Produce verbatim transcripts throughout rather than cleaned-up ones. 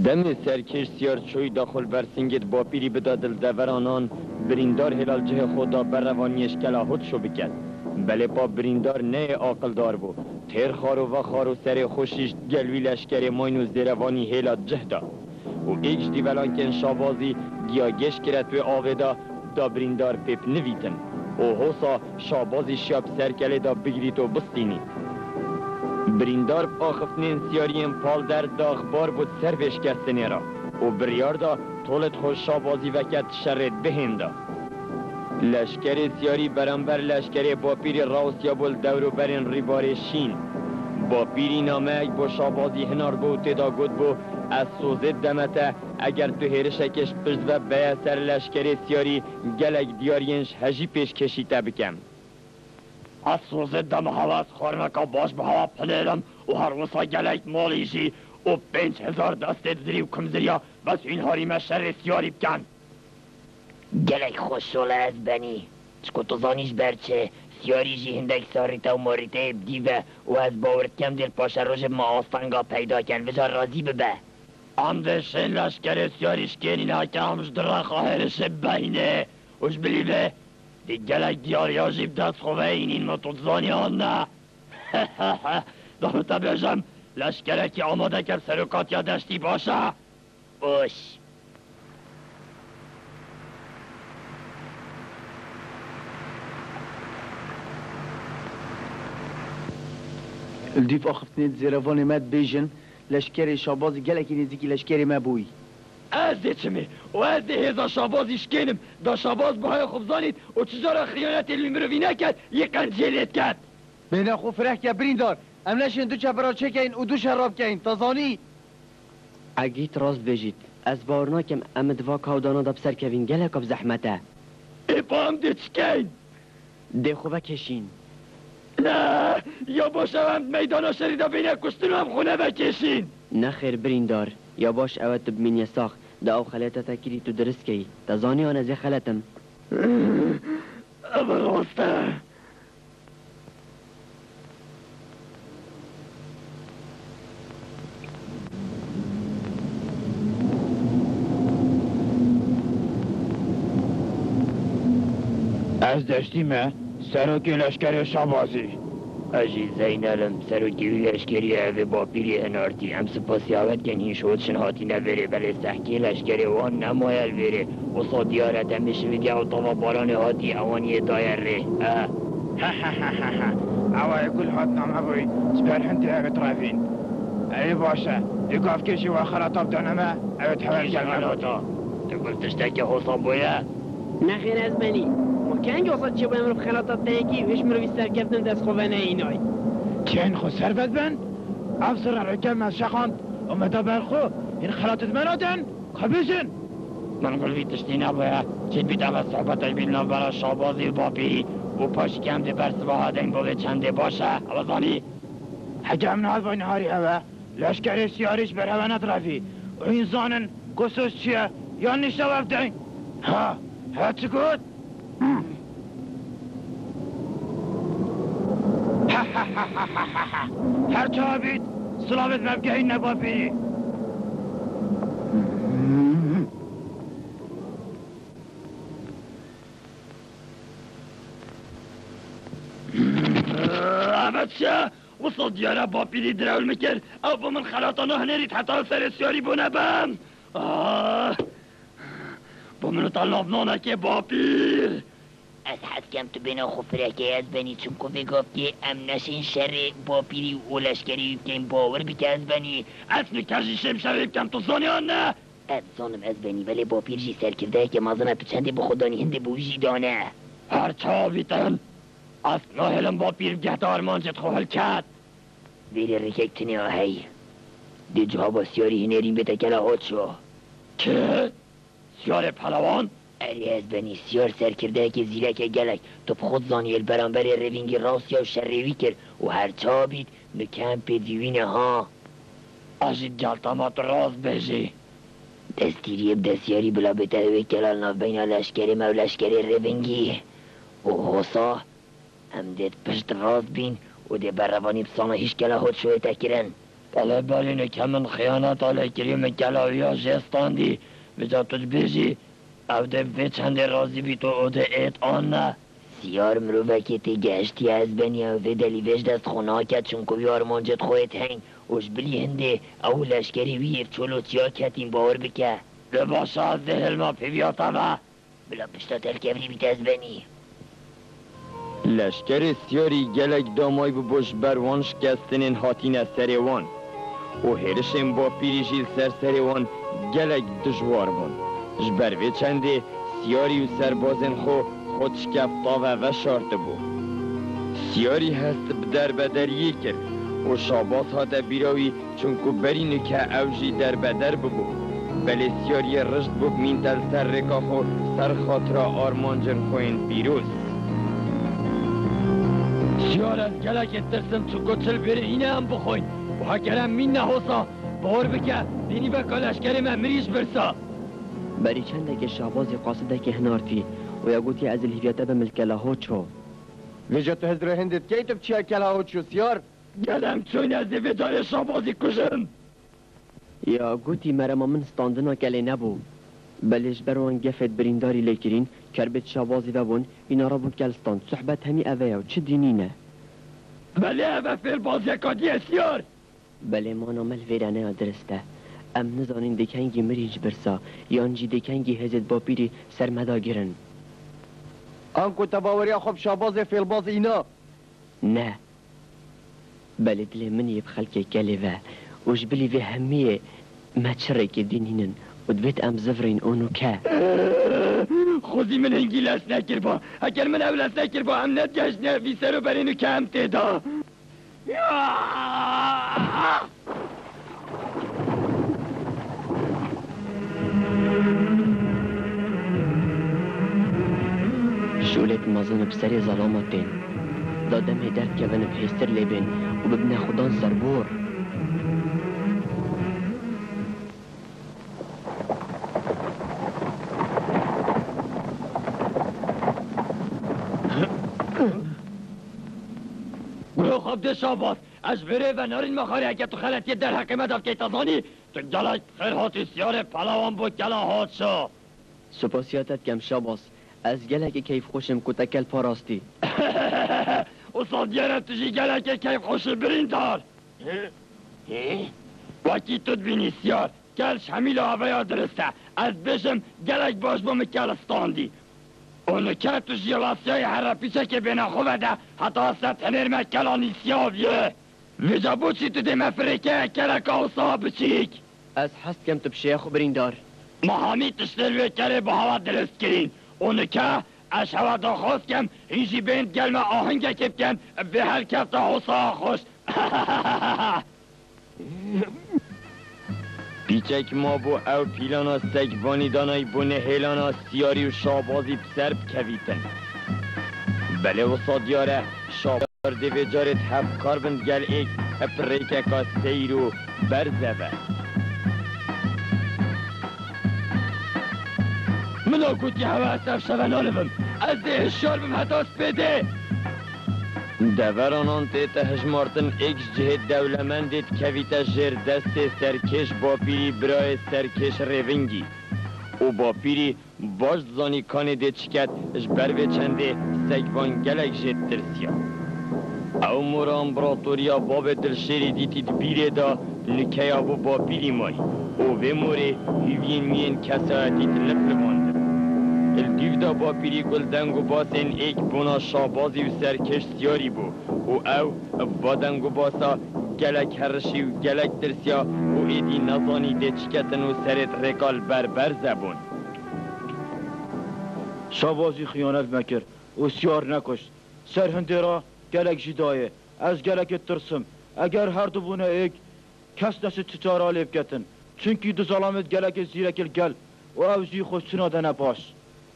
دم سرکش سیار چوی داخل برسنگت با پیری بدادل دورانان بریندار هلال جه خدا بر روانیش کلاهت شو بکد. بله پا بریندار نه عاقل دار بو تیر خارو و خارو سر خوشیش گلوی لشکر ماینوز دیروانی هلال جه دا و ایکش دیولان که شابازی گیاگش کرد و آویدا دا بریندار پیپ نویتن و حوصا شابازی شاب سرکله دا بگیرید و بستینی. بریندار آخفنین سیاریم پال در داغبار بود سروش کستنی را و بریار دا طولت خوش شابازی وکت شرط بهنده. لشکر سیاری برانبر لشکر با پیر راوسیا بول دورو برین ریبار شین با پیری نامه با شابازی هنار بو تدا گود بو از سوزه دمته اگر تو هرشکش پشت و به سر لشکر سیاری گلک دیارینش هجی پیش کشیده بکم. از سوزه دم حواس خورنکا باش به هوا پلیرم و هر وصا گلک مالیشی و پنج هزار دست زری و کمزریا بس این هاریم شر سیاری بکن. گلک خوشحاله از بنی چکو تو زانیش برچه سیاری جی هندک ساریتا و ماریتا بدیوه و از باورت کم دل پاش روش ما آستانگا پیدا کن وجا راضی ببه. امده شن لشکر سیاریش کنین هاکه همش در خواهرش بینه وش بلیبه دی گلک دیاریا جیب دست خوبه اینین ما تو زانی آن نه. دارتا بیشم لشکره که آماده کرد سرکات یا دشتی باشه. باش. الدیف آخفتنید زیروان مد بیجن لشکر شاباز گلکی نزدیکی لشکر ما بوی. از دیچمی و از دی هزا شابازیش کنم دا شاباز بهای خوب زانید و چجارا خیانت المروی نکد یک قنجیلیت کد. بینه خوب فرح که بریندار ام نشین دو چپرا چکین و دو شراب کین تازانی. اگیت راست بجید از باورناکم ام دوا کودانا دا بسر کوین گلک اب زحمته. ای پام دی چکین؟ دی خوبه کشین. نه یا باشه هم میدانا شریده بینه کشتن هم خونه بکشین. نه خیر بریندار یا باش اوت بمین یساخ دا او خلیتا تکیری تو درست کی تزانی آن از خلتم. اما راسته از دشتیمه سروکی لشکر شابازی اجی زینالم سروکی لشکری اوه با پیری هنارتی هم سپاسی آود کن هین شودشن هاتی نوره بله سحکی لشکری وان نمایل وره و سا دیارت هم بشویدی او طوا باران هاتی اوانی دایر ره اه ها ها ها ها ها اوه کل هات نام ابوی سپر هنتی اوه طرفین ای باشه اگاف کشی و آخرات آب دانمه اوه تحول جلماتا تو گلتشته که حساب بویه نخیر از بنی مکن گوصد چه بایم رو خلطات تایکی وش مروی سر کردن دست خوبه نه اینای چین خو سربت بند؟ افسر رکم از شخاند اومده برخو این خلطت منادن خبیزن من قلبی تشتی نباید چید بیدم از صحبت ای بیلنا برا شابازی با پیری و پاش کم دی برس با هادن بوه چنده باشه اوزانی حجم نهاد باید نهاری هوا لشکر سیاریش بر هوا نطرفی و این زانن گسوس چیه یا نشته وفتن ها ها چی گود؟ هر چه بید سلامت مبگه این نبا پیری احمد شه وصل دیاره با پیری درول میکرد او با من خلاطانو هنرید حتی سر سیاری بو نبم با منو طلاب نانکه با پیر از حد کم تو بنا خفره که از بنی چون که گفت که ام نشین شر با پیری و لشکری که باور بی از بنی اصلی کشی شم شویب کم تو زانیان نه از زانم از بنی ولی با پیر جی سر کرده که مازنه پچنده بخودانی هنده بویجی دانه هر چا بیتن اصلا هلم با پیر گهت آرمانجت خوال کد ویری رکک تنی آهی دی جوها با سیاری هنرین به تکل آهاد شو که؟ سیار پلوان؟ علی از بنی سیار سر کرده که زیرک گلک تو خود زانیل برانبر روینگ راسیا و شریوی کرد و هر چا بید نکم پیدیوینه ها آجید جلتامات راز بجی دستگیری بدسیاری بلا بتهوه کلال ناف بین لشکر مو لشکر روینگی و حسا هم دید پشت راز بین و دی بر روانی بسانه هیچ کلا خود شوه تکرن بله بالینه که من خیانت آله کریم کلاوی ها جستاندی بجا تو بیجی او ده به چند رازی بی تو او ده ایت آن نه سیار مروفه که تی گشتی از بنی او ده دلیوش دست خونه کت چون کوی آرمانجت خواهد هنگ اوش بلی هنده او لشکری ویف چولو چیا کتیم باور بکه ده باشه از ده هلما پیویاتا با بلا پشتا تلکوری بیت از بنی لشکر سیاری گلک دامای ببوش بروان شکستنین هاتین از سریوان و هرشن با پیریشیل سر سریوان گلک دجوار بون جبروی چنده سیاری و سربازن خو خود شکفتاوه و شارت بو سیاری هست بدر بدر یک کرد و شاباس هاته بیراوی چونکو برینو که اوجی در بدر ببو بله سیاری رشد بو مینتل سر رکا خو سر خاطر آرمانجن خوین بیروز سیار از گلک اترسم چونکو چل بره اینه هم بخوین و هکرم مین نحوصا باور بکه دینی بکا لشکر من مریش برسا بری چنده که شابازی قاصده که هنارتی و یا گوتی از الهیویته به ملکله ها چو ویجا تو هزر هندت که تو بچیه کلا چو سیار گلم چون از ویدار شابازی کشم یا گوتی مرما من ستاندنا کلی نبو بلش بروان گفت برینداری لیکرین کربت شابازی ببون اینا را بو کلستان صحبت همی اوه و چه دینینه بله اوه فیل بازی کادی سیار بله ما نامل ویرانه درسته ام نزانین دکنگی مریج برسا یا انجی دکنگی هزت با پیری سرمدا گرن آنکو تباوری خوب شاباز فیلباز اینا نه بله دل منی بخلک کلی و وش بلی و همیه ما چره که دینینن و دویت ام زفرین اونو که خوزی من هنگی لس نکر با اگر من او لس نکر با هم ند گشت نه وی سرو برینو که هم تیدا شولت مازن بسری ظلامتین دادم درد که ون پیستر لیبین و ببن خودان سربور گروه خواب ده شاباز از بره و نارین مخاری اگه تو خلطی در حقیمت اف که تزانی تو گلک خیر هاتی سیار پلاوان بو گلا هات شو سپاسیاتت کم شاباز از گلک کیف خوشم کتکل پاراستی اصلا دیارم تجی گلک کیف خوش برین دار وکی تو بینی سیار گلش همیل آویا درسته از بشم گلک باش با مکلستاندی اونو که تو جیلاسیای هر پیچه که بین خوبه ده حتی ستنر مکلانی سیاویه ویجا بوچی تو ده مفرکه کرکا و صاحب چیک از حست کم تو بشیخ و برین دار ما همی تشتروی کره با هوا درست کرین اونو که اش هوا دا خواست کم اینجی بین گلم آهنگه کب کن به هر کفت حوصا خوش پیچک ما بو او پیلانا سگوانی دانای بو نهیلانا سیاری و شابازی بسر بکویتن بله و صادیاره شابار دیوی جارت هف کاربن گل ایک اپریککا سیرو برزوه منو گوتی هوا اصف شونانم از ده اشار بم حتی سپیده دورانان تیتا هشمارتن اکس جهت دولمندت کویتا جر دست سرکش با پیری برای سرکش روینگی او با پیری باش زانی کانی ده چکت جبر و چنده سگوان گلک جت ترسیا او مورا امبراتوریا باب دلشیری دیتید بیره دا نکیا بو با پیری مای او و موری هیوین مین کسایتیت لپلمانده الدیو دا با پیری گلدنگو باسن ایک بونا شابازی و سرکش سیاری بو و او بادنگو باسا گلک هرشی و گلک درسیا و ایدی نزانی ده چکتن و سرت رکال بربر زبون شابازی خیانت مکر و سیار نکشت سرهنده را گلک جدایه از گلک ترسم اگر هر دو بونه ایک کس دست تتارا لیب گتن چونکی دو ظلامت گلک زیرکل گل و اوزی خوشتنا ده نپاش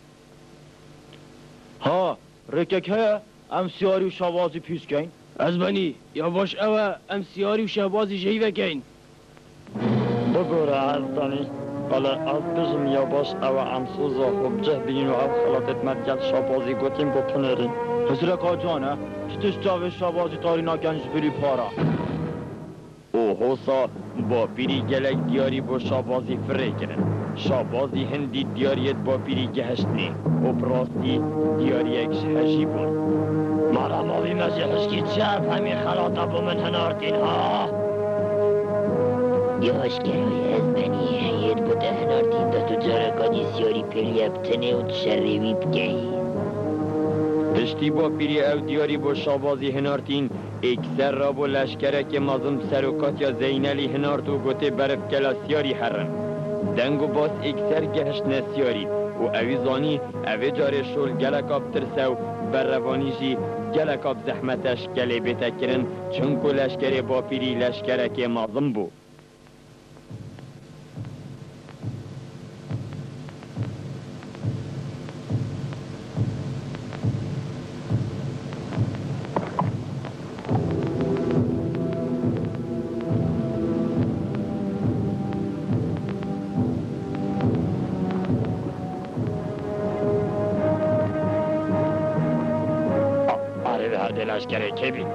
ها رکک ها ام سیاری و شابازی پیش کن از منی یا باش اوه ام سیاری و شابازی جیوه کن بگوره از دانی بله از بزم یا باش او امسوزا خوب جه بین و او خلاتت مدگل شابازی گوتیم با پنرین حضر کا جانه چتش جاوه شابازی تاری ناکنج بری پارا او او حوصا با پیری گلک دیاری با شابازی فره کرن شابازی هندی دیاریت با پیری گهشتنی و پراستی دیاری اکش هشی بون مرا ماوی مزیحش کی چپ همی خلاطه بو من هناردین ها یاش گروی از بنی حیید بوده هناردین دا تو جارکانی سیاری پیری ابتنه و تشریوی بگهی پشتی با پیری او دیاری با شابازی هنارتین اکسر را با لشکره که مازم سروکات یا زینلی هنارت و گوته برف کلا سیاری حرن دنگ و باس اکسر گهشت نسیاری و اوی زانی اوی جاره شول گلکاب ترسو بر روانی جی گلکاب زحمتش گلی بیتا کرن چونکو لشکره با پیری لشکره که مازم بو لشکره که بین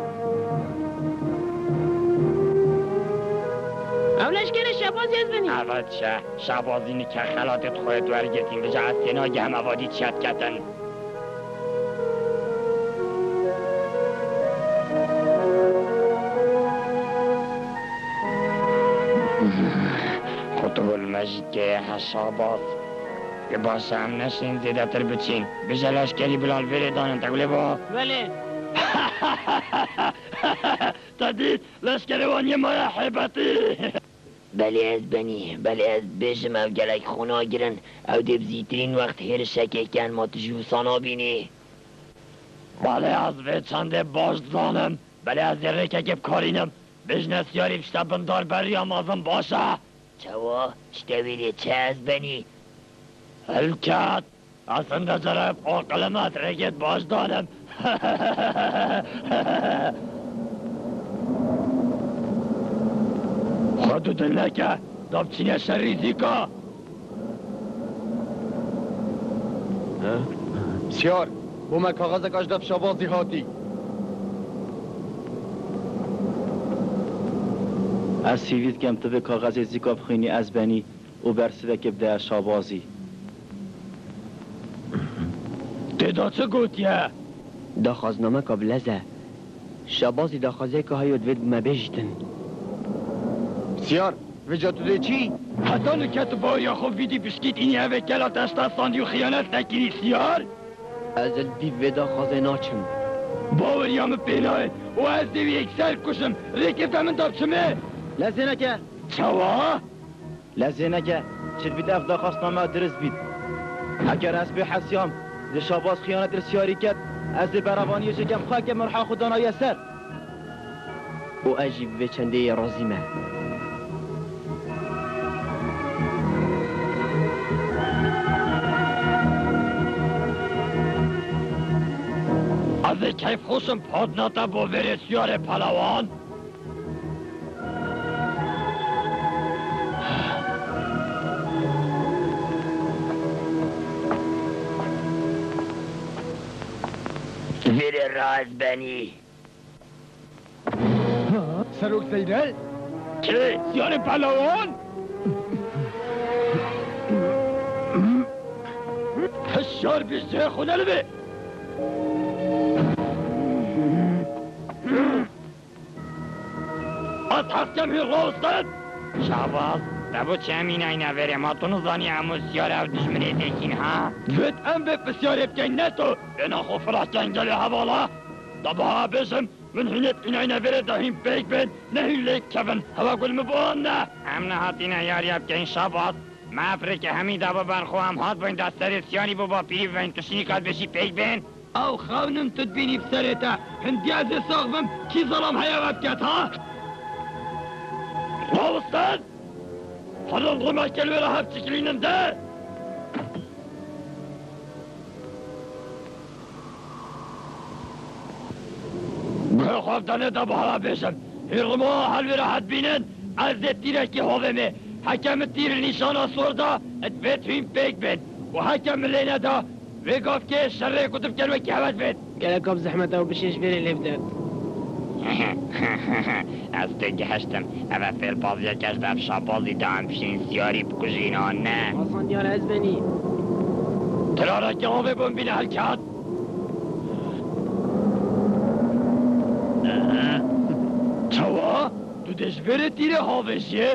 او لشکره شبازی از بنی اول چه شبازی نکه خلاتت خواهد ورگتین بجا از سناگه هم اوادی چیت کتن خطب المجید که شاباز که باشه هم نشین زیده تر بچین بجا لشکری بلال بره دانن تقوله با بله تدید لشکروانی ما حیبتی بله از بنی بله از بشم او گلک خونا گرن او دبزیترین وقت هر شکه کن ما تجوسانا بینی بله از به چنده باش زانم بله از ذره که گب کارینم بجنه سیاری بشتا بندار بری آمازم باشه چوا چته بیلی چه از بنی هلکت اصلا جرب آقلمت رگت باش دانم خودو دل نکه دابچینه شریزی که سیار بومه کاغذ کاش دف شابازی هاتی از سیوید کم تو به کاغذ زیکا بخوینی از بنی و برسیده که بده شابازی دیدا چه گوتیه؟ دا خازنامه کابلزه شابازی دا خازه که هایو دوید مبیجتن سیار وجا تو ده چی؟ حتی نکت با یا خوب ویدی بشکیت اینی اوه کلا تشتستاندی و خیانت نکنی سیار؟ از الدی ودا خازه ناچم باوریام پیناه و از دیوی یک سر کشم ریکفت من داب چمه؟ لزه نکه چوا؟ لزه نکه چید بید افدا خواستنامه درست بید اگر از به حسیام ده شاباز خیانت رسیاری کد از ده بروانی شکم خواهد که مرحا خودانای سر و اجیب به چنده رازیمه از کیف خوشم پادناتا با ورسیار پلوان ویر راز بنی سروک زینل؟ چه؟ سیار پلوان؟ هشار بیشتر خونه لبه از حقم هی راستد شعباز دبو چه همین اینه وره ما تو نزانی همون سیاره او دشمنی دیکین ها بید ام به بسیاره بکن نتو اینا خو فرح جنگل حوالا دبو ها بشم من هنیت این اینه وره دهیم بیک بین نهی لیک کفن هوا گل مبان نه هم نهات اینه یاری بکن شعباز ما افرک همی دبو برخو هم هات باین دستر سیانی بو با پیری و این تشنی کاد بشی بیک بین او خونم تدبینی بسرتا هندی از ساقبم کی ظلم هیا بکت ها راوستان حالا الغمه کلوه را هفت چکلینم ده به خوافتانه دا بحرا بشم هرغمه حلوه را حد بینن از ده تیرکی حوامه حکم تیر نشانا سوردا اتفت فیم پیک بین و حکم لینه دا وی گفت که شره کتب کلوه که حوت بین گلکاب زحمت او بشیش بری لبداد از دیگه هشتم اوه فیل بازی کشت اف شابازی دام بشین سیاری بکشین آن نه آسان دیار از بنی ترارا که آبه بون بین حلکت چوا دو دشبره تیره حافشه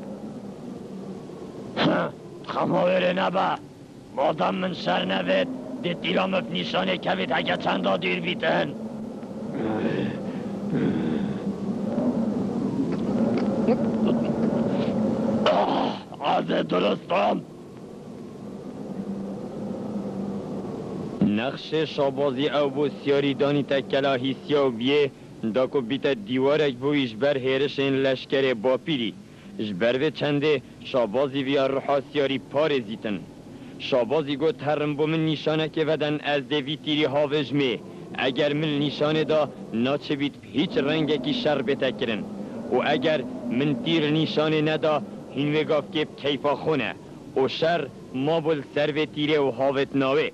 خماوره نبا مادم من شر نوید دی تیرام اف نیشانه کوید اگه چندا دیر بیتن از درستم نقش شابازی او بو سیاری دانی تکلا هیسیا و بیه داکو بیت دیوارک بو ایشبر هیرشین لشکر باپیری جبر و چنده شابازی ویا روحا سیاری پارزیتن شابازی گوت هرم بو من نیشانه که ودن از دوی تیری هاوش می اگر من نیشانه دا ناچه بیت هیچ رنگه کی شر بتکرن و اگر من تیر نیشانه ندا این وگاف که کیفا خونه و شر ما بول سر و تیره و هاوت ناوه